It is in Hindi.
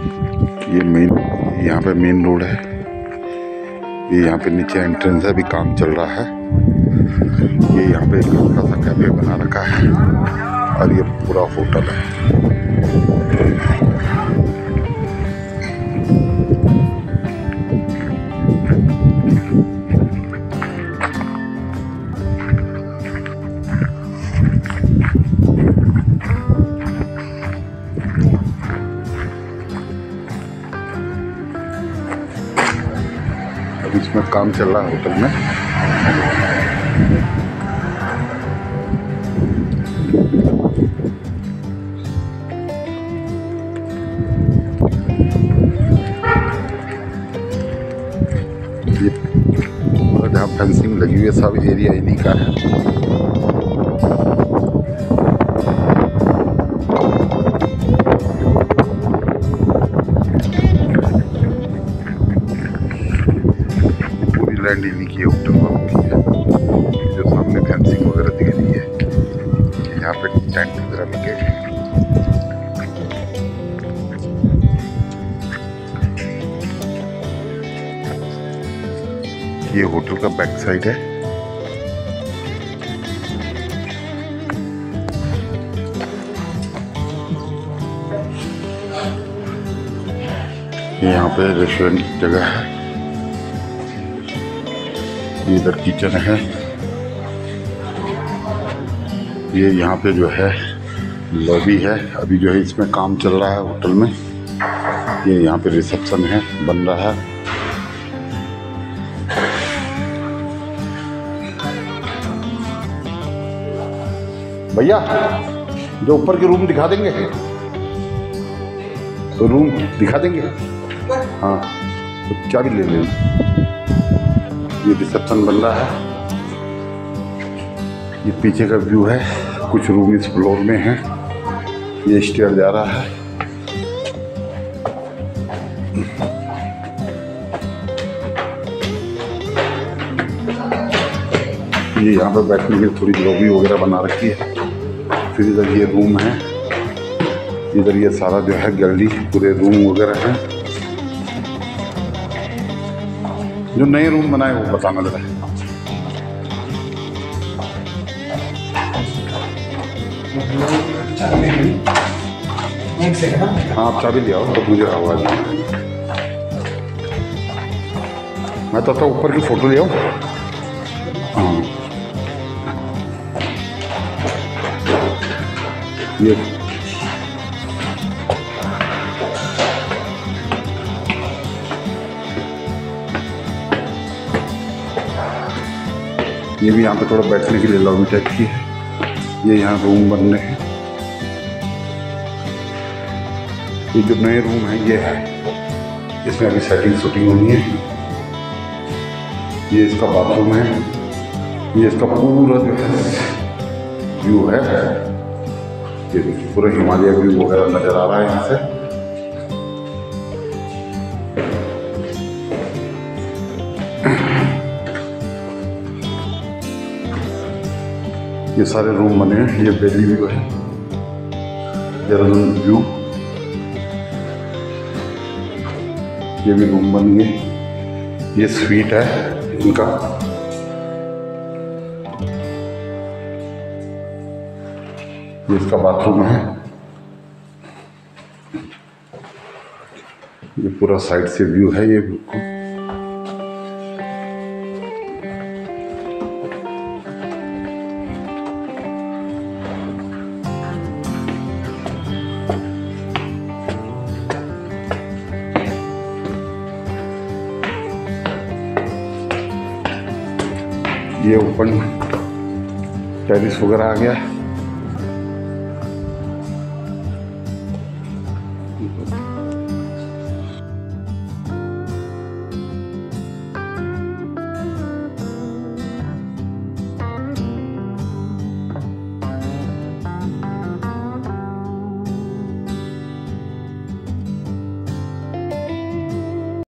यहाँ पे मेन रोड है। ये यहाँ पे नीचे एंट्रेंस है, अभी काम चल रहा है। ये यहाँ पे एक हल्का सा कैफे बना रखा है और ये पूरा होटल है। अब इसमें काम चल रहा है होटल में। ये जहाँ फेंसिंग लगी हुई है सब एरिया इन्हीं का है। पूरी लैंड इन्हीं की है, होटल वालों की है। जो सामने फेंसिंग वगैरह दिख रही है, यहाँ पे टेंट वगैरह लगे हैं। ये होटल का बैक साइड है। ये यहाँ पे रेस्टोरेंट की जगह है। ये इधर किचन है। ये यहाँ पे जो है लॉबी है। अभी जो है इसमें काम चल रहा है होटल में। ये यहाँ पे रिसेप्शन है, बन रहा है। भैया जो ऊपर के रूम दिखा देंगे, तो रूम दिखा देंगे। हाँ तो चाबी ले लें। ये रिसेप्शन बन रहा है। ये पीछे का व्यू है। कुछ रूम इस फ्लोर में है। ये स्टेयर जा रहा है। ये यहाँ पे बैठने के लिए थोड़ी लॉबी वगैरह बना रखी है। फिर इधर ये रूम है। इधर ये सारा जो है गैलरी, पूरे रूम वगैरह हैं। जो नए रूम बनाए वो बताना जरा। हाँ आप चाबी ले आओ तो मुझे आवाज। मैं तो ऊपर की फोटो ले आऊँ। हाँ ये भी यहाँ पे थोड़ा बैठने के लिए लॉबी टाइप की है। ये यहाँ रूम बन रहे हैं। ये जो नए रूम है ये है, इसमें अभी सेटिंग शूटिंग होनी है। ये इसका बाथरूम है। ये इसका पूरा जो है व्यू है। ये देखिए पूरा हिमालय व्यू वगैरह नज़र आ रहा है यहाँ से। ये सारे रूम बने हैं। ये वैली व्यू है, देहरादून व्यू। ये भी रूम बन गए। ये स्वीट है इनका। ये इसका बाथरूम है। ये पूरा साइड से व्यू है। ये ये ओपन टेरिस वगैरह आ गया।